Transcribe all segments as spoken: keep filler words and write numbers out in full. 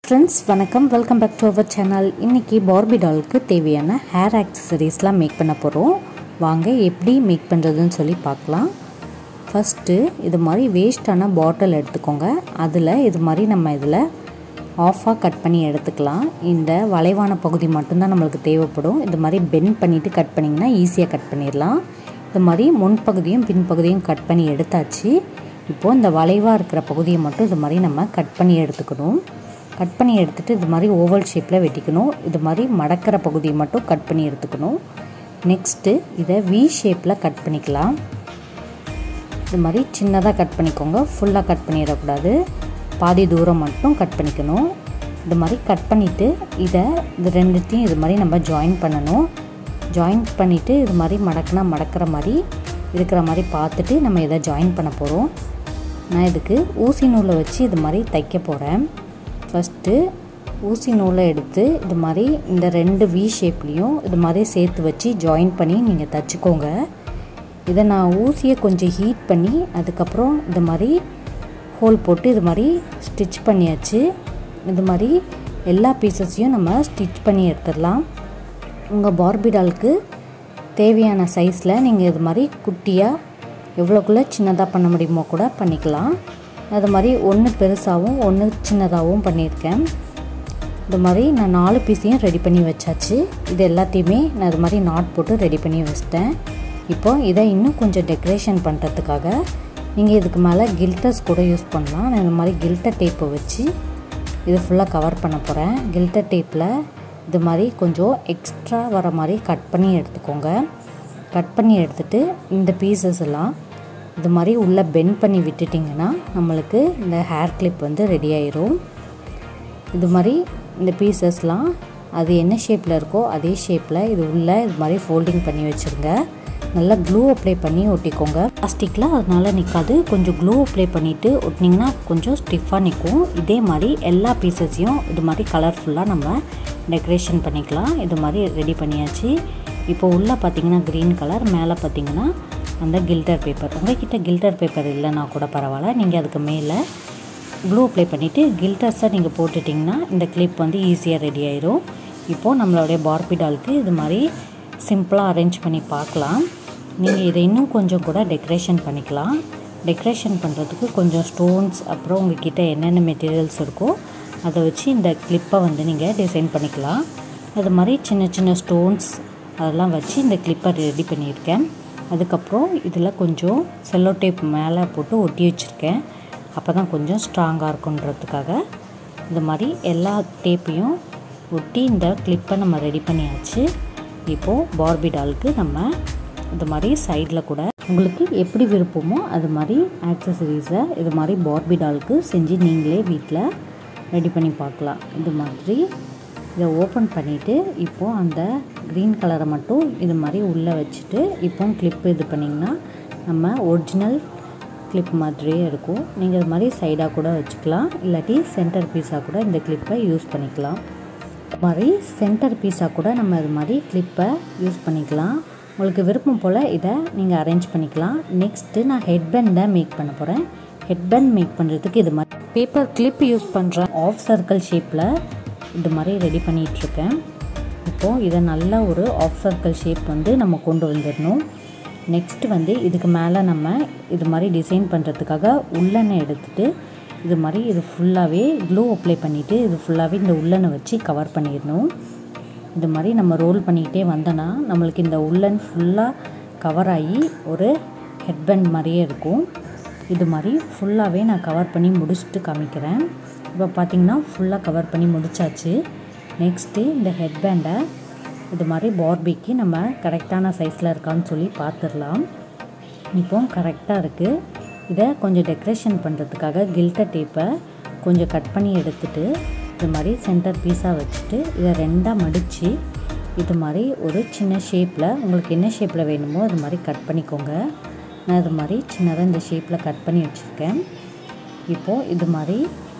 Friends, வணக்கம். Welcome back to our channel. இன்னைக்கு Barbie டாலுக்கு தேவையான ஹேர் ஆக்சசரிஸ்லாம் மேக் பண்ண போகிறோம். வாங்க எப்படி மேக் பண்ணுறதுன்னு சொல்லி பார்க்கலாம். ஃபஸ்ட்டு இது மாதிரி வேஸ்டான பாட்டில் எடுத்துக்கோங்க. அதில் இது மாதிரி நம்ம இதில் ஆஃபாக கட் பண்ணி எடுத்துக்கலாம். இந்த வளைவான பகுதி மட்டும்தான் நம்மளுக்கு தேவைப்படும். இது மாதிரி பெண்ட் பண்ணிவிட்டு கட் பண்ணிங்கன்னா ஈஸியாக கட் பண்ணிடலாம். இது மாதிரி முன்பகுதியும் பின்பகுதியும் கட் பண்ணி எடுத்தாச்சு. இப்போது இந்த வளைவாக இருக்கிற பகுதியை மட்டும் இது மாதிரி நம்ம கட் பண்ணி எடுத்துக்கணும். கட் பண்ணி எடுத்துகிட்டு இது மாதிரி ஓவல் ஷேப்பில் வெட்டிக்கணும். இது மாதிரி மடக்கிற பகுதியை மட்டும் கட் பண்ணி எடுத்துக்கணும். நெக்ஸ்ட்டு இதை வி ஷேப்பில் கட் பண்ணிக்கலாம். இது மாதிரி சின்னதாக கட் பண்ணிக்கோங்க. ஃபுல்லாக கட் பண்ணிடக்கூடாது. பாதி தூரம் மட்டும் கட் பண்ணிக்கணும். இது மாதிரி கட் பண்ணிவிட்டு இதை இது ரெண்டுத்தையும் இது மாதிரி நம்ம ஜாயின் பண்ணணும். ஜாயின் பண்ணிவிட்டு இது மாதிரி மடக்குனா மடக்கிற மாதிரி இருக்கிற மாதிரி பார்த்துட்டு நம்ம இதை ஜாயின் பண்ண போகிறோம். நான் இதுக்கு ஊசி நூலை வச்சு இது மாதிரி தைக்க போகிறேன். ஃபஸ்ட்டு ஊசி நூலை எடுத்து இது மாதிரி இந்த ரெண்டு வி ஷேப்லேயும் இது மாதிரி சேர்த்து வச்சு ஜாயின் பண்ணி நீங்கள் தைச்சிக்கோங்க. இதை நான் ஊசியை கொஞ்சம் ஹீட் பண்ணி அதுக்கப்புறம் இது மாதிரி ஹோல் போட்டு இது மாதிரி ஸ்டிச் பண்ணியாச்சு. இது மாதிரி எல்லா பீசஸையும் நம்ம ஸ்டிச் பண்ணி எடுத்துடலாம். உங்கள் பார்பி டாலுக்கு தேவையான சைஸில் நீங்கள் இது மாதிரி குட்டியாக எவ்வளோக்குள்ளே சின்னதாக பண்ண முடியுமோ கூட பண்ணிக்கலாம். அது மாதிரி ஒன்று பெருசாகவும் ஒன்று சின்னதாகவும் பண்ணியிருக்கேன். இது மாதிரி நான் நாலு பீஸையும் ரெடி பண்ணி வச்சாச்சு. இது எல்லாத்தையுமே நான் இது மாதிரி நாட் போட்டு ரெடி பண்ணி வச்சிட்டேன். இப்போது இதை இன்னும் கொஞ்சம் டெக்கரேஷன் பண்ணுறதுக்காக நீங்கள் இதுக்கு மேலே கில்டர்ஸ் கூட யூஸ் பண்ணலாம். நான் இது மாதிரி கில்டர் டேப்பை வச்சு இது ஃபுல்லாக கவர் பண்ண போகிறேன். கில்டர் டேப்பில் இது மாதிரி கொஞ்சம் எக்ஸ்ட்ரா வர மாதிரி கட் பண்ணி எடுத்துக்கோங்க. கட் பண்ணி எடுத்துகிட்டு இந்த பீசஸ் எல்லாம் இது மாதிரி உள்ளே பெண்ட் பண்ணி விட்டுட்டிங்கன்னா நம்மளுக்கு இந்த ஹேர் கிளிப் வந்து ரெடி ஆயிரும். இது மாதிரி இந்த பீசஸ்லாம் அது என்ன ஷேப்பில் இருக்கோ அதே ஷேப்பில் இது உள்ளே இது மாதிரி ஃபோல்டிங் பண்ணி வச்சுருங்க. நல்லா க்ளூ அப்ளை பண்ணி ஒட்டிக்கோங்க. பிளாஸ்டிக்கில் அதனால் நிற்காது. கொஞ்சம் க்ளூ அப்ளை பண்ணிவிட்டு ஒட்டினீங்கன்னா கொஞ்சம் ஸ்டிஃபாக நிற்கும். இதே மாதிரி எல்லா பீசஸையும் இது மாதிரி கலர்ஃபுல்லாக நம்ம டெக்கரேஷன் பண்ணிக்கலாம். இது மாதிரி ரெடி பண்ணியாச்சு. இப்போ உள்ளே பார்த்திங்கன்னா க்ரீன் கலர், மேலே பார்த்திங்கன்னா அந்த கில்டர் பேப்பர். உங்கள்கிட்ட கில்டர் பேப்பர் இல்லைன்னா கூட பரவாயில்ல. நீங்கள் அதுக்கு மேலே க்ளூ அப்ளை பண்ணிவிட்டு கில்டர்ஸை நீங்கள் போட்டுட்டிங்கன்னா இந்த கிளிப் வந்து ஈஸியாக ரெடி ஆயிரும். இப்போது நம்மளுடைய பார்பி டாலுக்கு இது மாதிரி சிம்பிளாக அரேஞ்ச் பண்ணி பார்க்கலாம். நீங்கள் இதை இன்னும் கொஞ்சம் கூட டெக்கரேஷன் பண்ணிக்கலாம். டெக்கரேஷன் பண்ணுறதுக்கு கொஞ்சம் ஸ்டோன்ஸ் அப்புறம் உங்கள்கிட்ட என்னென்ன மெட்டீரியல்ஸ் இருக்கோ அதை வச்சு இந்த கிளிப்பை வந்து நீங்கள் டிசைன் பண்ணிக்கலாம். அது மாதிரி சின்ன சின்ன ஸ்டோன்ஸ் அதெல்லாம் வச்சு இந்த கிளிப்பை ரெடி பண்ணியிருக்கேன். அதுக்கப்புறம் இதில் கொஞ்சம் செல்லோ டேப் மேலே போட்டு ஒட்டி வச்சுருக்கேன். அப்போ தான் கொஞ்சம் ஸ்ட்ராங்காக இருக்குன்றதுக்காக இந்த மாதிரி எல்லா டேப்பையும் ஒட்டி இந்த கிளிப்பை நம்ம ரெடி பண்ணியாச்சு. இப்போது பார்பி டாலுக்கு நம்ம இது மாதிரி சைடில் கூட உங்களுக்கு எப்படி விருப்பமோ அது மாதிரி ஆக்சசரிஸை இது மாதிரி பார்பி டாலுக்கு செஞ்சு நீங்களே வீட்டில் ரெடி பண்ணி பார்க்கலாம். இது மாதிரி இதை ஓப்பன் பண்ணிவிட்டு இப்போது அந்த க்ரீன் கலரை மட்டும் இது மாதிரி உள்ளே வச்சுட்டு இப்போ கிளிப்பு இது பண்ணிங்கன்னா நம்ம ஒரிஜினல் கிளிப் மாதிரியே இருக்கும். நீங்கள் இது மாதிரி சைடாக கூட வச்சுக்கலாம். இல்லாட்டி சென்டர் பீஸாக கூட இந்த கிளிப்பை யூஸ் பண்ணிக்கலாம். இது மாதிரி சென்டர் பீஸாக கூட நம்ம இது மாதிரி கிளிப்பை யூஸ் பண்ணிக்கலாம். உங்களுக்கு விருப்பம் போல் இதை நீங்கள் அரேஞ்ச் பண்ணிக்கலாம். நெக்ஸ்ட்டு நான் ஹெட்பேண்ட் தான் மேக் பண்ண போகிறேன். ஹெட்பேண்ட் மேக் பண்ணுறதுக்கு இது மாதிரி பேப்பர் கிளிப் யூஸ் பண்ணுறேன். ஆஃப் சர்க்கிள் ஷேப்பில் இது மாதிரி ரெடி பண்ணிகிட்ருக்கேன். இப்போது இதை நல்ல ஒரு ஆஃப் சர்க்கிள் ஷேப் வந்து நம்ம கொண்டு வந்துடணும். நெக்ஸ்ட்டு வந்து இதுக்கு மேலே நம்ம இது மாதிரி டிசைன் பண்ணுறதுக்காக உள்ளெண்ணை எடுத்துகிட்டு இது மாதிரி இது ஃபுல்லாகவே க்ளூ அப்ளை பண்ணிவிட்டு இது ஃபுல்லாகவே இந்த உள்ளெண்ணை வச்சு கவர் பண்ணிடணும். இது மாதிரி நம்ம ரோல் பண்ணிக்கிட்டே வந்தோன்னா நம்மளுக்கு இந்த உள்ளன் ஃபுல்லாக கவர் ஆகி ஒரு ஹெட்பேண்ட் மாதிரியே இருக்கும். இது மாதிரி ஃபுல்லாகவே நான் கவர் பண்ணி முடிச்சுட்டு காமிக்கிறேன். இப்போ பார்த்திங்கன்னா ஃபுல்லாக கவர் பண்ணி முடித்தாச்சு. நெக்ஸ்ட்டு இந்த ஹெட்பேண்டை இது மாதிரி பார்பிக்கு நம்ம கரெக்டான சைஸில் இருக்கான்னு சொல்லி பார்த்துடலாம். இப்போ கரெக்டாக இருக்குது. இதை கொஞ்சம் டெக்கரேஷன் பண்ணுறதுக்காக கில்டர் டேப்பை கொஞ்சம் கட் பண்ணி எடுத்துகிட்டு இது மாதிரி சென்டர் பீஸாக வச்சுட்டு இதை ரெண்டாக மடித்து இது மாதிரி ஒரு சின்ன ஷேப்பில் உங்களுக்கு என்ன ஷேப்பில் வேணுமோ அது மாதிரி கட் பண்ணிக்கோங்க. நான் இது மாதிரி சின்னதாக இந்த ஷேப்பில் கட் பண்ணி வச்சுருக்கேன். இப்போது இது மாதிரி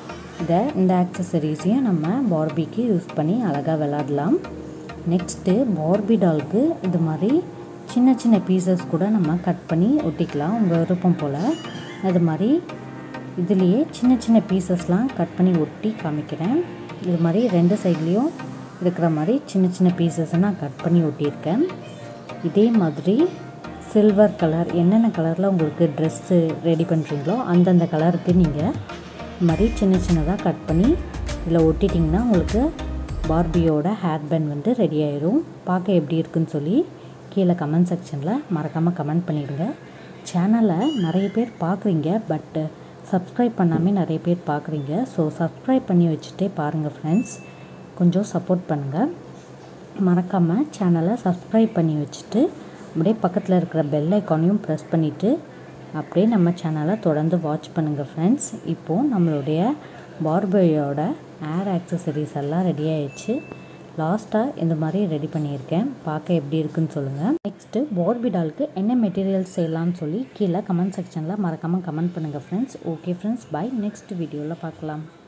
இதை இந்த ஆக்சசரிஸையும் நம்ம பார்பிக்கு யூஸ் பண்ணி அழகாக விளாடலாம். நெக்ஸ்ட்டு பார்பி டாலுக்கு இது மாதிரி சின்ன சின்ன பீசஸ் கூட நம்ம கட் பண்ணி ஒட்டிக்கலாம் உங்கள் விருப்பம் போல். அது மாதிரி இதுலேயே சின்ன சின்ன பீசஸ்லாம் கட் பண்ணி ஒட்டி காமிக்கிறேன். இது மாதிரி ரெண்டு சைட்லேயும் இருக்கிற மாதிரி சின்ன சின்ன பீசஸை நான் கட் பண்ணி ஒட்டியிருக்கேன். இதே மாதிரி சில்வர் கலர் என்னென்ன கலரில் உங்களுக்கு ட்ரெஸ்ஸு ரெடி பண்ணுறீங்களோ அந்தந்த கலருக்கு நீங்கள் இது மாதிரி சின்ன சின்னதாக கட் பண்ணி இதில் ஒட்டிட்டிங்கன்னா உங்களுக்கு பார்பியோட ஹேர் பேண்ட் வந்து ரெடி ஆயிடும். பார்க்க எப்படி இருக்குன்னு சொல்லி கீழே கமெண்ட் செக்ஷனில் மறக்காமல் கமெண்ட் பண்ணிடுங்க. சேனலை நிறைய பேர் பார்க்குறீங்க, பட்டு சப்ஸ்கிரைப் பண்ணாமல் நிறைய பேர் பார்க்குறீங்க. ஸோ சப்ஸ்கிரைப் பண்ணி வச்சுட்டே பாருங்கள் ஃப்ரெண்ட்ஸ். கொஞ்சம் சப்போர்ட் பண்ணுங்கள். மறக்காமல் சேனலை சப்ஸ்கிரைப் பண்ணி வச்சுட்டு அப்படியே பக்கத்தில் இருக்கிற பெல் ஐக்கானையும் ப்ரெஸ் பண்ணிவிட்டு அப்படியே நம்ம சேனலை தொடர்ந்து வாட்ச் பண்ணுங்கள் ஃப்ரெண்ட்ஸ். இப்போது நம்மளுடைய பார்பியோட ஹேர் ஆக்சசரிஸ் எல்லாம் ரெடி ஆகிடுச்சு. லாஸ்ட்டாக இந்த மாதிரி ரெடி பண்ணியிருக்கேன். பார்க்க எப்படி இருக்குன்னு சொல்லுங்கள். நெக்ஸ்ட்டு பார்பி டாலுக்கு என்ன மெட்டீரியல்ஸ் செய்யலாம்னு சொல்லி கீழே கமெண்ட் செக்ஷனில் மறக்காமல் கமெண்ட் பண்ணுங்கள் friends. Okay friends, bye. Next வீடியோவில் பார்க்கலாம்.